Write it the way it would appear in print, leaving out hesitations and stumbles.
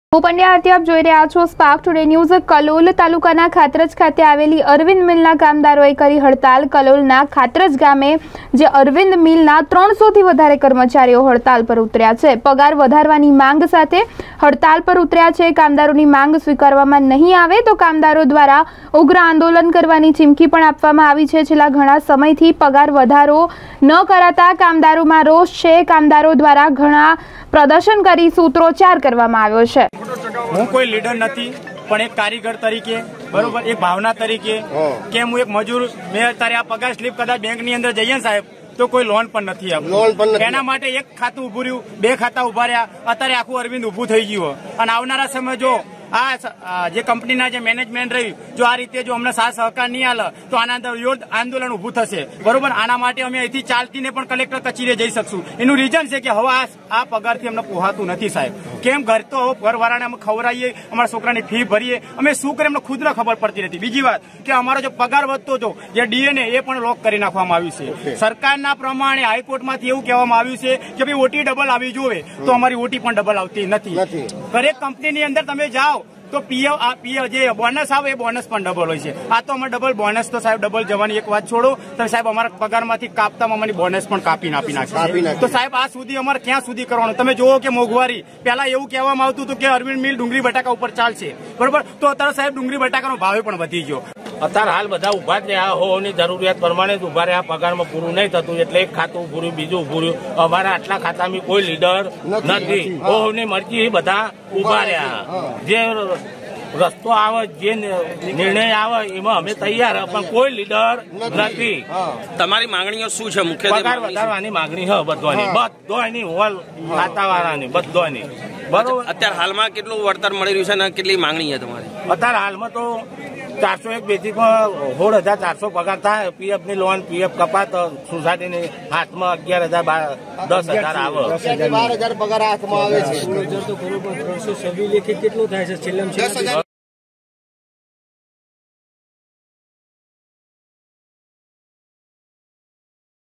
હું પંડ્યા હતી, આપ જોઈ રહ્યા છો સ્પાર્ક ટુડે ન્યૂઝ। કલોલ તાલુકાના ખાતરજ ખાતે આવેલી અરવિંદ મિલના કામદારોએ કરી હડતાલ। કલોલના ખાતરજ ગામે જે અરવિંદ મિલના 300 થી વધારે કર્મચારીઓ હડતાલ પર ઉતર્યા છે। પગાર વધારવાની માંગ સાથે હડતાલ પર ઉતર્યા છે। કામદારોની માંગ સ્વીકારવામાં નહીં આવે તો કામદારો દ્વારા ઉગ્ર આંદોલન કરવાની ચીમકી પણ આપવામાં આવી છે। છેલ્લા ઘણા સમયથી પગાર વધારો ન કરાતા કામદારોમાં રોષ છે। કામદારો દ્વારા ઘણા પ્રદર્શન કરી સૂત્રોચ્ચાર કરવામાં આવ્યો છે। હું કોઈ લીડર નથી, પણ એક કારીગર તરીકે બરોબર, એક ભાવના તરીકે કે હું એક મજૂર, મેં અત્યારે આ પગાર સ્લીપ કદાચ બેંક ની અંદર જઈએ સાહેબ તો કોઈ લોન પણ નથી આપતું। એના માટે એક ખાતું ઉભું રહ્યું, 2 ખાતા ઉભા રહ્યા, અત્યારે આખું અરવિંદ ઉભું થઈ ગયું। અને આવનારા સમય જો આ જે કંપનીના જે મેનેજમેન્ટ રહ્યું, જો આ રીતે જો અમને સાથ સહકાર નહીં આલે તો આના અંદર યોગ્ય આંદોલન ઉભું થશે બરોબર। આના માટે અમે અહીંથી ચાલતીને પણ કલેક્ટર કચેરીએ જઈ શકશું। એનું રીઝન છે કે હવે આ પગારથી અમને પોહાતું નથી સાહેબ। કેમ ઘર તો હવે ઘરવાળાને અમે ખવડાવીએ, અમારા છોકરાની ફી ભરીએ, અમે શું કરીએ અમને ખુદને ખબર પડતી નથી। બીજી વાત કે અમારો જો પગાર વધતો હતો, જે ડીએને એ પણ લોક કરી નાખવામાં આવ્યું છે। સરકારના પ્રમાણે હાઈકોર્ટમાંથી એવું કહેવામાં આવ્યું છે કે ભાઈ ઓટી ડબલ આવી જોઈએ, તો અમારી ઓટી પણ ડબલ આવતી નથી। દરેક કંપનીની અંદર તમે જાઓ તો પીએફ જે બોનસ આવે એ બોનસ પણ ડબલ હોય છે। આ તો અમારે ડબલ બોનસ તો સાહેબ ડબલ જવાની એક વાત છોડો, તો સાહેબ અમારા પગારમાંથી કાપતા અમારી બોનસ પણ કાપી નાખી। તો સાહેબ આ સુધી અમારે ક્યાં સુધી કરવાનું? તમે જુઓ કે મોંઘવારી, પહેલા એવું કહેવામાં આવતું હતું કે અરવિંદ મિલ ડુંગળી બટાકા ઉપર ચાલશે બરોબર, તો અત્યારે સાહેબ ડુંગળી બટાકાનો ભાવ પણ વધી ગયો। અત્યારે હાલ બધા ઉભા જ રહ્યા, હોની જરૂરિયાત પ્રમાણે જ ઉભા રહ્યા। પગારમાં પૂરું નહીં થતું એટલે એક ખાતું ઉભું રહ્યું, બીજું ઉભું રહ્યું। અમારા આટલા ખાતામાં કોઈ લીડર નથી, હોની મરજી બધા ઉભા રહ્યા। જે રસ્તો આવે, જે નિર્ણય આવે એમાં અમે તૈયાર, પણ કોઈ લીડર નથી। તમારી માંગણીઓ શું છે? મુખ્ય પગાર વધારવાની માંગણી છે બધોની હોલ ખાતાવાળાની બધોની બરોબર। અત્યારે હાલમાં કેટલું વળતર મળી રહ્યું છે અને કેટલી માંગણી છે તમારી? અત્યારે હાલમાં તો 401 બેઝિકમાં 16,400 પગાર થાય। પીએફ ની લોન, પીએફ કપાત, સોસાયટીની હાથમાં 11,000 આવે, 10,000 12,000 પગાર હાથમાં આવે છે। કેટલું થાય છે છેલ્લે?